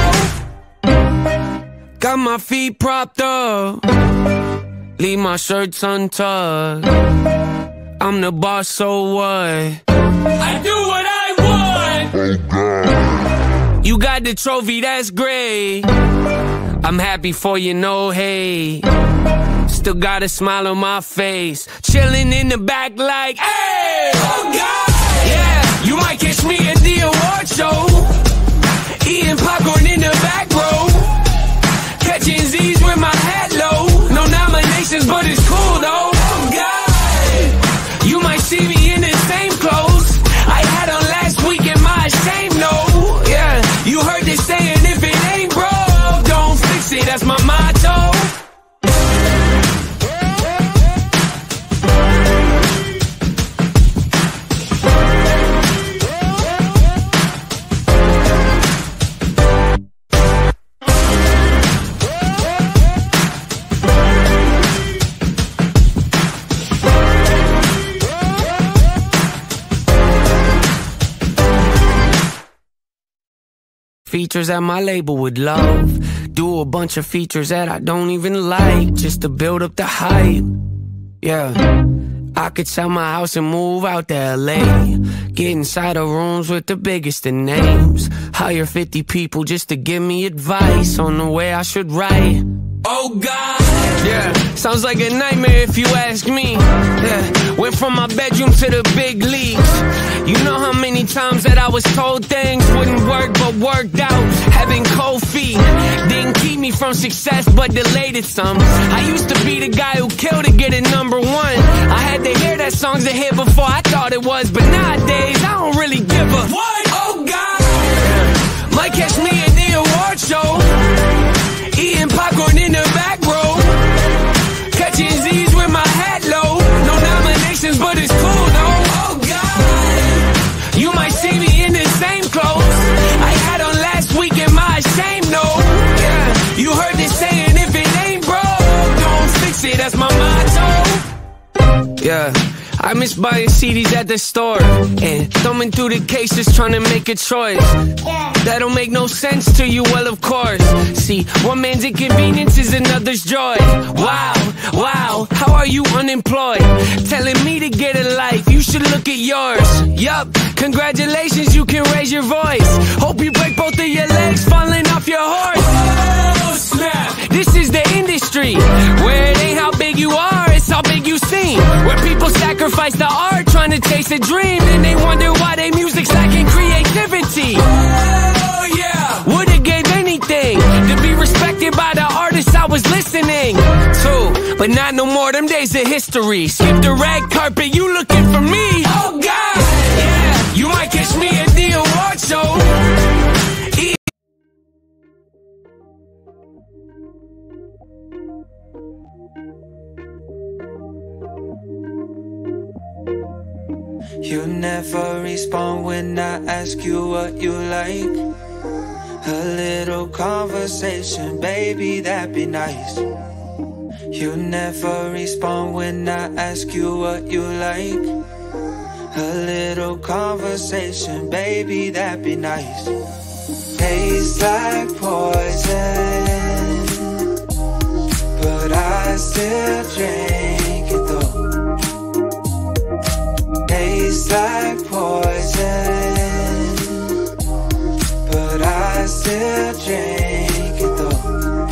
motto. Got my feet propped up, leave my shirts untucked. I'm the boss, so what? I do what I want. Oh God. You got the trophy, that's great. I'm happy for you, no hate. Still got a smile on my face, chilling in the back like, hey! Oh God, yeah, you might catch me at the award show, eating popcorn in the back row, catching Z's with my hat low. No nominations, but it's cool though. Oh God, you might see me in the same clothes I had on last week in my shame note. Yeah, you heard this saying, if it ain't broke, don't fix it. That's my motto. features that my label would love. Do a bunch of features that I don't even like, just to build up the hype. Yeah, I could sell my house and move out to L A. Get inside of rooms with the biggest of names. Hire fifty people just to give me advice on the way I should write. Oh God, yeah, sounds like a nightmare if you ask me. Yeah, went from my bedroom to the big leagues. You know how many times that I was told things wouldn't work but worked out. Having cold feet didn't keep me from success but delayed it some. I used to be the guy who killed to get it number one. I had to hear that song's a hit before I thought it was, but nowadays I don't really give a what? Oh God, might catch me at the award show, eating popcorn in the back row, catching Z's with my hat low. No nominations, but it's cool though. Oh God, you might see me in the same clothes I had on last week in my shame note. Yeah, you heard this saying, if it ain't broke, don't fix it. That's my motto. Yeah, I miss buying C Ds at the store and thumbing through the cases trying to make a choice. That'll make no sense to you, well of course. See, one man's inconvenience is another's joy. Wow, wow, how are you unemployed? Telling me to get a life, you should look at yours. Yup, congratulations, you can raise your voice. Hope you break both of your legs falling off your horse. Oh snap, this is the industry where it ain't how big you are, it's how big you seem. Where people sacrifice the art trying to chase a dream, and they wonder why their music's lacking creativity. Oh yeah, would've gave anything to be respected by the artists I was listening to, but not no more, them days of history. Skip the red carpet, you looking for me. Oh God, yeah, you might catch me at the award show. E You never respond when I ask you what you like. A little conversation, baby, that'd be nice. You never respond when I ask you what you like. A little conversation, baby, that'd be nice. Tastes like poison, but I still drink it though. Tastes like poison, but I still drink it though.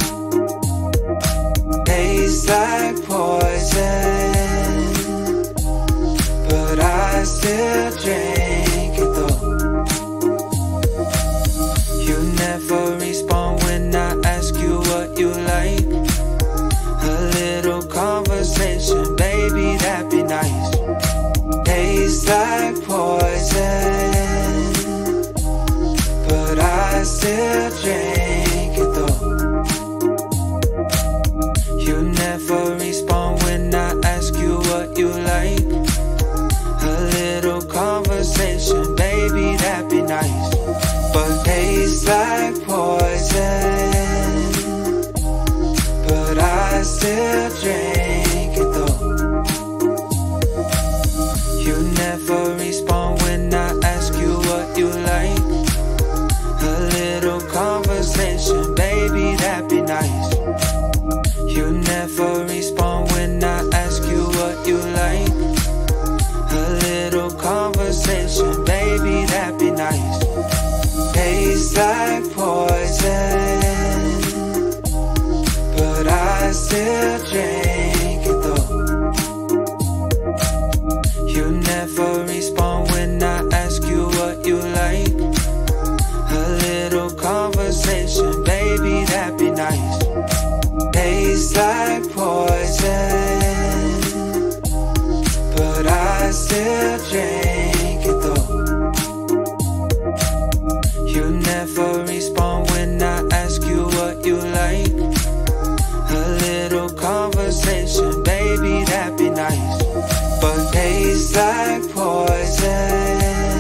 Tastes like poison, but I still drink it though. You never respond when I ask you what you like. A little conversation, baby, that'd be nice. Tastes like poison, but I still drink it though. You never respond when I ask you what you like. A little conversation, baby, that'd be nice. But tastes like poison, but I still drink it though. You never respond when I ask you what you like. A little conversation, baby, that'd be nice. You never respond when I ask you what you like. A little conversation, baby, that'd be nice. Tastes like poison, but I still drink it though. You never respond when I ask you what you like. A little conversation, baby, that'd be nice. Tastes like poison, but I still drink it though. You never respond when I ask you what you like. A little conversation, baby, that'd be nice. But tastes like poison,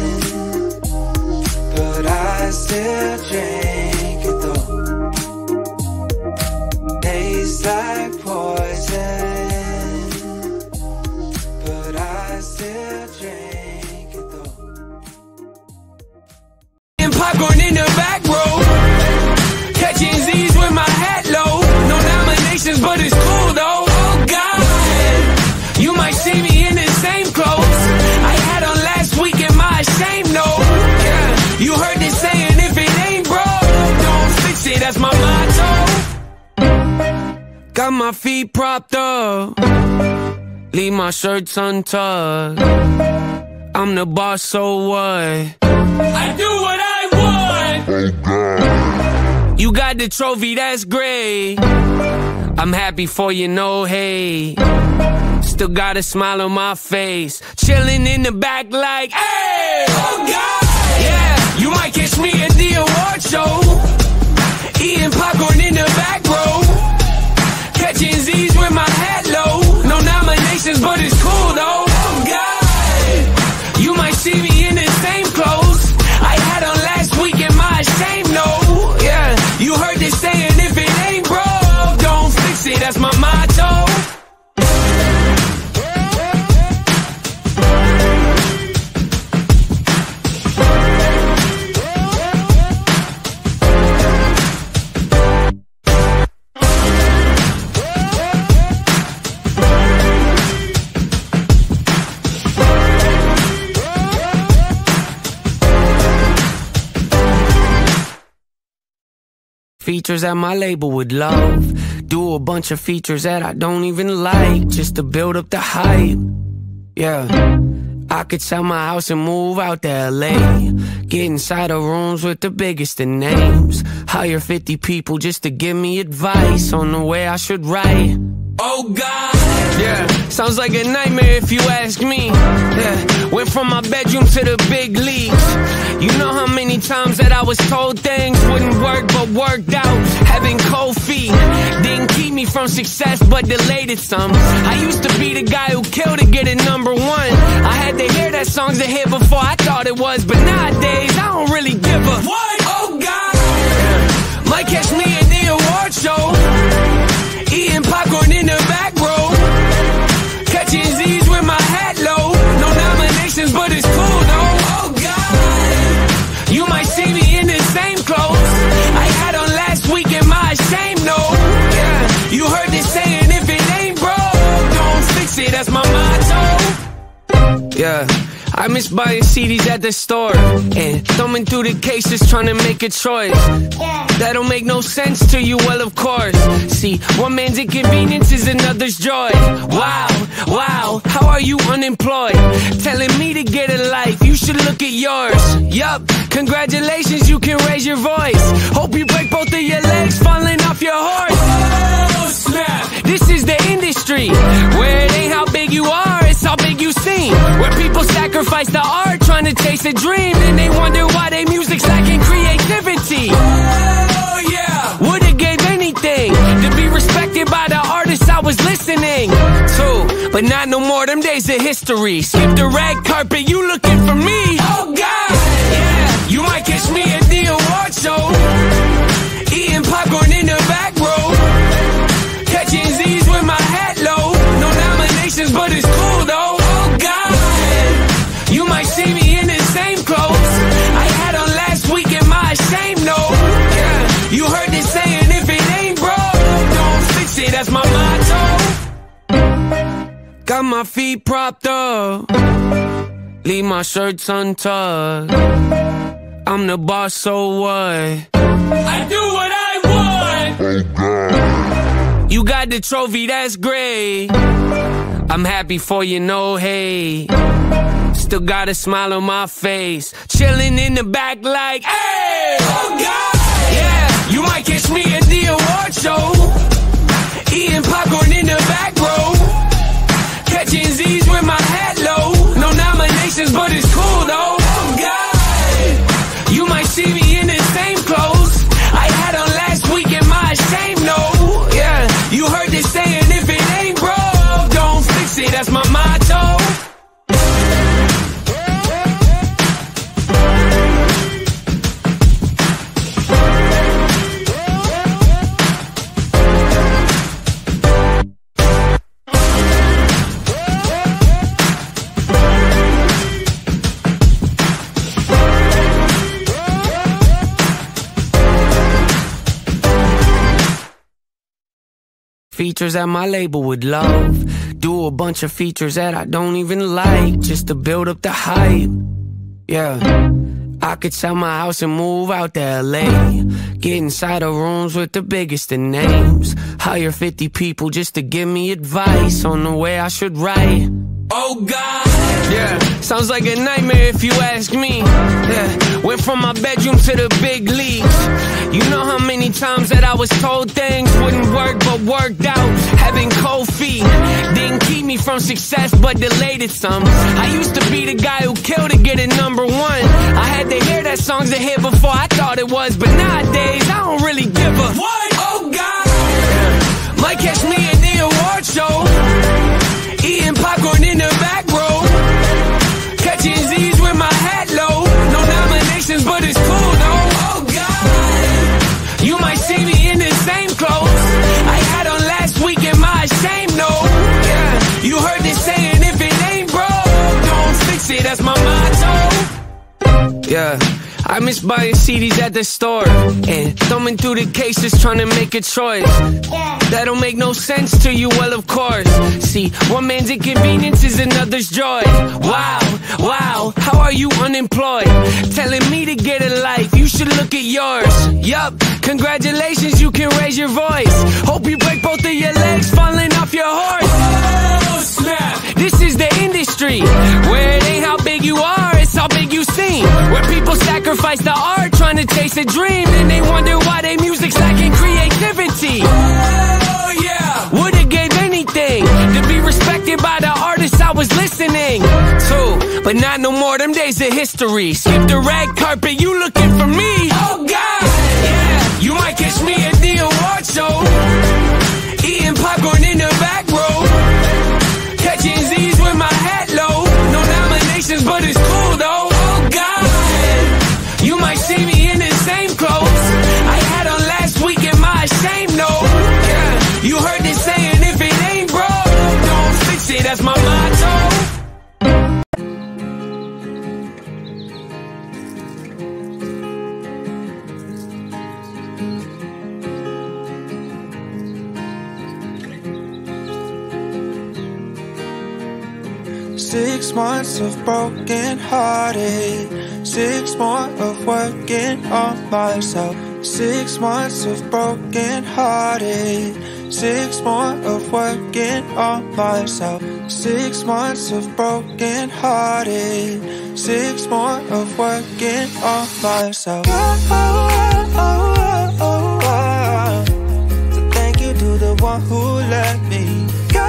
but I still drink it though. Tastes like poison, but I still drink it though. Popcorn in the back row, motto. Got my feet propped up, leave my shirts untucked. I'm the boss, so what? I do what I want. Oh God. You got the trophy, that's great. I'm happy for you, no hate. Still got a smile on my face, chilling in the back like, hey! Oh God! Yeah, you might catch me at the award show, eating popcorn in the back row, catching Z's with my hat low. No nominations, but it's cool though. Oh God! You might see me in the same clothes I had on last week in my shame, no. Yeah, you heard this saying, if it ain't broke, don't fix it, that's my motto. Features that my label would love. Do a bunch of features that I don't even like, just to build up the hype. Yeah, I could sell my house and move out to L A, get inside of rooms with the biggest of names, hire fifty people just to give me advice on the way I should write. Oh God, yeah, sounds like a nightmare if you ask me. Yeah, went from my bedroom to the big leagues. You know how many times that I was told things wouldn't work but worked out. Having cold feet didn't keep me from success but delayed it some. I used to be the guy who killed to get it number one. I had to hear that song's a hit before I thought it was, but nowadays I don't really give a what? Oh God, yeah. Might catch me at the award show, eating popcorn in the back row, catching Z's with my hat low. No nominations, but it's cool though. Oh God, you might see me in the same clothes I had on last week in my shame, no. Yeah, you heard this saying, if it ain't broke, don't fix it, that's my motto. Yeah, I miss buying C Ds at the store and thumbing through the cases trying to make a choice. That don't make no sense to you, well of course. See, one man's inconvenience is another's joy. Wow, wow, how are you unemployed? Telling me to get a life, you should look at yours. Yup, congratulations, you can raise your voice. Hope you break both of your legs falling off your horse. Oh snap, this is the industry where it ain't how big you are, it's how big you seem. Where people sacrifice the art trying to chase a dream, and they wonder why their music's lacking creativity. Oh yeah, would've gave anything to be respected by the artists I was listening to, but not no more, them days of history. Skip the red carpet, you looking for me. Oh God, yeah, you might catch me at the award show, eating popcorn in the back row, catching Z's with my hat low. No nominations, but it's cool though. Oh God, you might see me in the same clothes I had on last week in my shame, no. Yeah, you heard this saying, if it ain't broke, don't fix it, that's my motto. Got my feet propped up, leave my shirts untucked. I'm the boss, so what? I do what I want. Oh God. You got the trophy, that's great. I'm happy for you, no hate. Still got a smile on my face, chilling in the back like, hey! Oh God! Yeah, you might catch me at the award show, eating popcorn in the back row, catching Z's with my hat low. No nominations, but it's cool though. Oh God, you might see me in the same clothes I had on last week in my shame, no. Yeah, you heard this saying, if it ain't broke, don't fix it, that's my motto. Features that my label would love. Do a bunch of features that I don't even like, just to build up the hype. Yeah, I could sell my house and move out to L A. Get inside of rooms with the biggest of names. Hire fifty people just to give me advice on the way I should write. Oh God, yeah, sounds like a nightmare if you ask me. Yeah, went from my bedroom to the big leagues. You know how many times that I was told things wouldn't work but worked out. Having cold feet didn't keep me from success but delayed it some. I used to be the guy who killed to get it number one. I had to hear that song's a hit before I thought it was, but nowadays I don't really give a what? Oh God, yeah. Might catch me at the award show, eating popcorn in the back row, catching Z's with my hat low. No nominations, but it's cool though. Oh God, you might see me in the same clothes I had on last week in my shame note. Yeah, you heard this saying, if it ain't broke, don't fix it. That's my motto. Yeah, I miss buying C Ds at the store and thumbing through the cases trying to make a choice. That don't make no sense to you, well of course. See, one man's inconvenience is another's joy. Wow, wow, how are you unemployed? Telling me to get a life, you should look at yours. Yup, congratulations, you can raise your voice. Hope you break both of your legs falling off your horse. Oh snap, this is the industry where it ain't how big you are, it's how big you seem. Where people sacrifice the art trying to chase a dream, and they wonder why their music's lacking creativity. Oh yeah, would've gave anything to be respected by the artists I was listening to, but not no more, them days of history. Skip the red carpet, you looking for me. Oh God, yeah, you might catch me at the award show, eating popcorn in the back row, catching Z's with my hat low. No nominations, but it's cool though. Oh God, you might see me in the same clothes I had on last week in my shame note. Yeah, you heard this saying, if it ain't broke, don't fix it. That's my motto. Six months of broken hearted, six more of working on myself. Six months of broken hearted, six more of working on myself. Six months of broken hearted, six more of working on myself. Oh, oh, oh, oh, oh. So thank you to the one who let me go.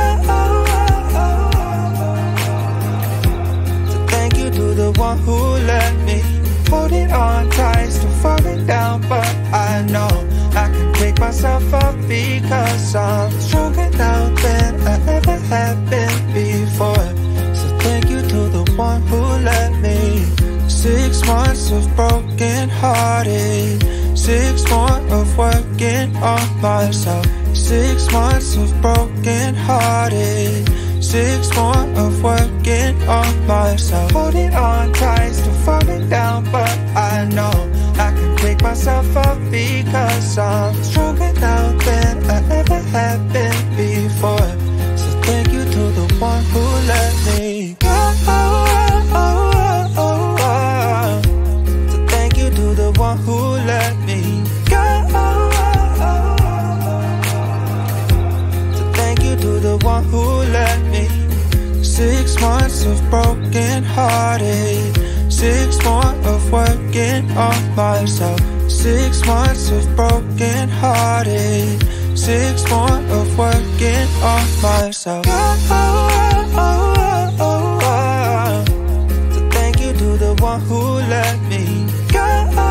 To the one who let me holding on tight, still falling down, but I know I can pick myself up because I'm stronger now than I ever have been before. So thank you to the one who let me. Six months of broken hearted, six more of working on myself. Six months of broken hearted, six more of working on myself. Holding on tight, still falling down, but I know I can pick myself up because I'm stronger now than I ever have been before. So thank you to the one who let me go. Oh, oh, oh, oh, oh. So thank you to the one who let me go. Oh, oh, oh, oh. So thank you to the one who let me. Six months of broken hearted, six more of working on myself. Six months of broken hearted, six more of working on myself. Oh, oh, oh, oh, oh. So thank you to the one who let me go.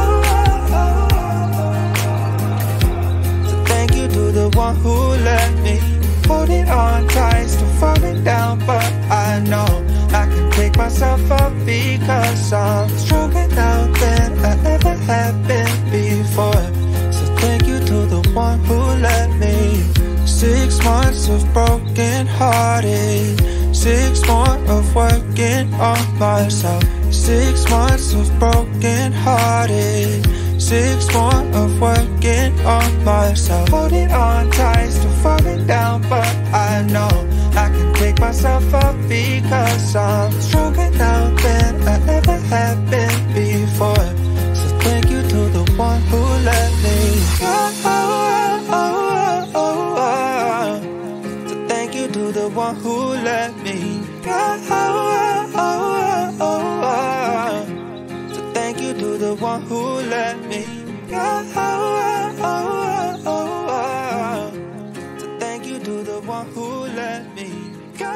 So thank you to the one who let me. Holding on tight, still falling down, but I know I can pick myself up because I'm stronger now than I ever have been before. So thank you to the one who let me. Six months of broken hearted, six more of working on myself. Six months of broken hearted, six more of working on myself. Holding on tight, still falling down, but I know I can pick myself up because I'm stronger now than I ever have been before. So thank you to the one who let me go. So thank you to the one who let me go. So thank you to the one who let me go.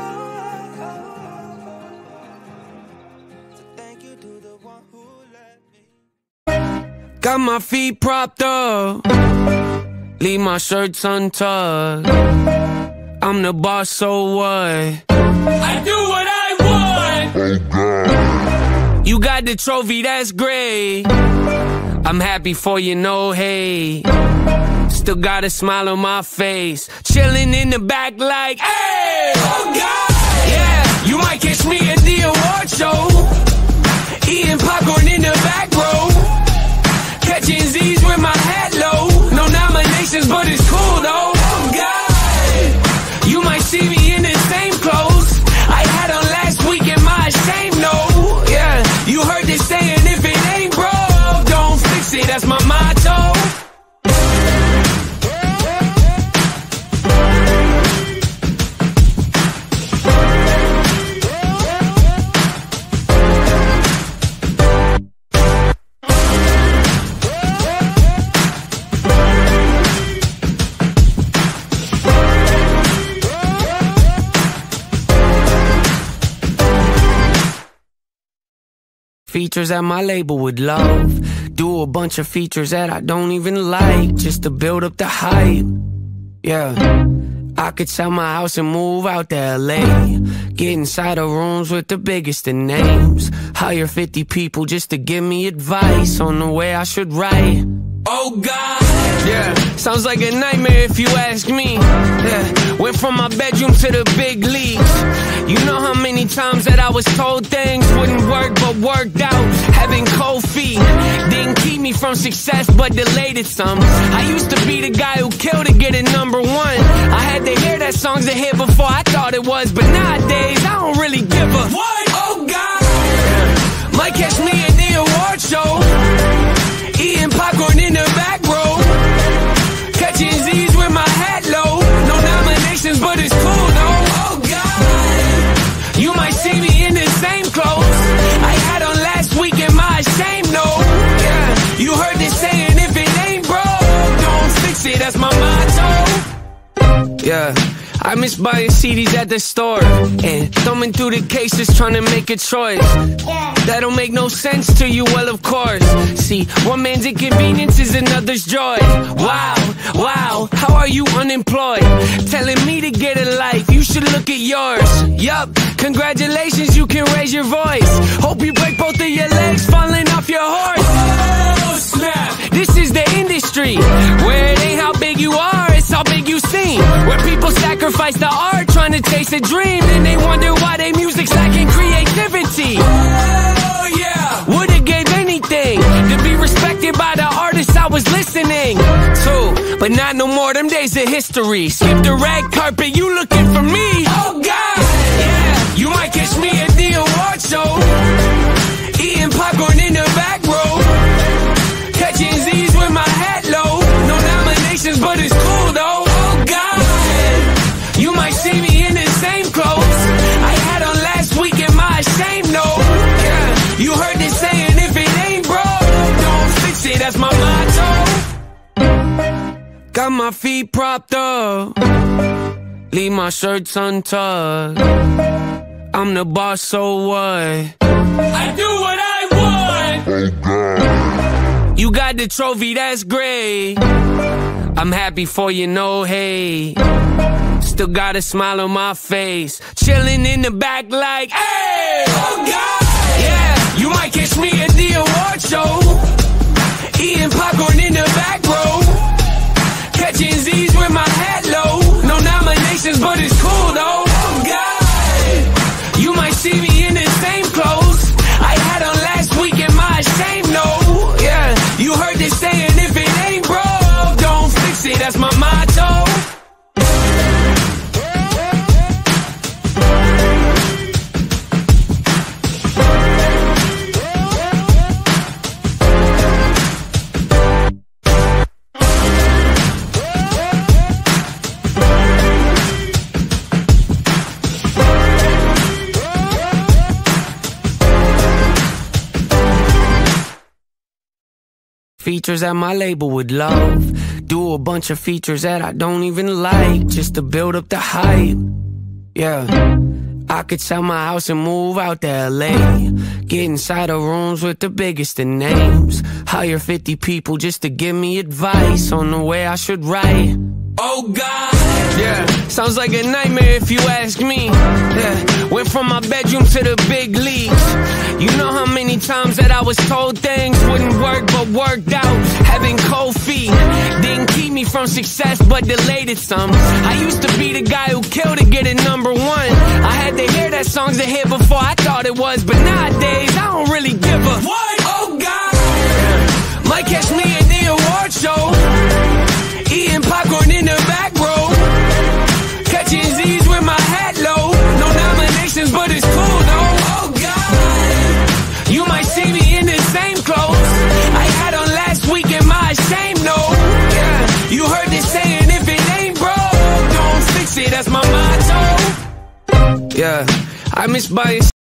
So thank you to the one who let me. Got my feet propped up, leave my shirts untucked. I'm the boss, so what? I do what I want. Oh God. You got the trophy, that's great. I'm happy for you, no hate. Still got a smile on my face, chilling in the back like, hey, oh God. Yeah, you might catch me at the award show, eating popcorn in the back row, catching Z's with my hat low. No nominations, but it's cool though. Oh God, you might see me in the same clothes I had on last week in my shame, no. Yeah, you heard this saying, if it ain't broke, don't fix it, that's my motto. Features that my label would love. Do a bunch of features that I don't even like, just to build up the hype. Yeah, I could sell my house and move out to L A, get inside of rooms with the biggest of names, hire fifty people just to give me advice on the way I should write. Oh God, yeah, sounds like a nightmare if you ask me. Yeah, went from my bedroom to the big leagues. You know how many times that I was told things wouldn't work but worked out. Having cold feet didn't keep me from success but delayed it some. I used to be the guy who killed to get it number one. I had to hear that song's a hit before I thought it was, but nowadays I don't really give a what? Oh God, might catch me at the award show, eating popcorn in the back row, catching Z's with my hat low. No nominations, but it's cool though. Oh God, you might see me in the same clothes I had on last week in my shame, no. Yeah, you heard this saying, if it ain't broke, don't fix it, that's my motto. Yeah, I miss buying C Ds at the store and thumbing through the cases trying to make a choice. That don't make no sense to you, well of course. See, one man's inconvenience is another's joy. Wow, wow, how are you unemployed? Telling me to get a life, you should look at yours. Yup, congratulations, you can raise your voice. Hope you break both of your legs falling off your horse. Oh snap, this is the industry where it ain't how big you are, it's how big you seem. Where people sacrifice the art trying to chase a dream, and they wonder why their music's lacking creativity. Oh yeah, would've gave anything to be respected by the artists I was listening to, but not no more, them days of history. Skip the red carpet, you looking for me. Oh God, yeah, you might catch me at the award show, eating popcorn in the back row, catching Z's with my hat low. No nominations, but it's cool though. Oh God, you might see me in the same clothes I had on last week in my shame, no. Yeah, you heard this saying, if it ain't broke, don't fix it, that's my motto. Got my feet propped up, leave my shirts untucked. I'm the boss, so what? I do what I want. Oh God. You got the trophy, that's great. I'm happy for you, no hate. Still got a smile on my face, chilling in the back like, hey, oh God. Yeah, you might catch me at the award show, eating popcorn in the back row, catching Z's with my hat low. No nominations, but it's cool though. Oh God, you might see me in the same clothes I had on last week in my shame, no. Yeah, you heard this saying, if it ain't broke, don't fix it, that's my motto. features that my label would love. Do a bunch of features that I don't even like, just to build up the hype. Yeah, I could sell my house and move out to L A. Get inside of rooms with the biggest of names. Hire fifty people just to give me advice on the way I should write. Oh God, yeah, sounds like a nightmare if you ask me. Yeah, went from my bedroom to the big leagues. You know how many times that I was told things wouldn't work but worked out. Having cold feet didn't keep me from success but delayed it some. I used to be the guy who killed to get it number one. I had to hear that song's a hit before I thought it was, but nowadays I don't really give a what? Oh God, yeah. Might catch me at the award show, eating popcorn in the back row, catching Z's with my hat low. No nominations, but it's cool though. Oh God, you might see me in the same clothes I had on last week in my shame note. Yeah, you heard this saying, if it ain't broke, don't fix it. That's my motto. Yeah, I miss buying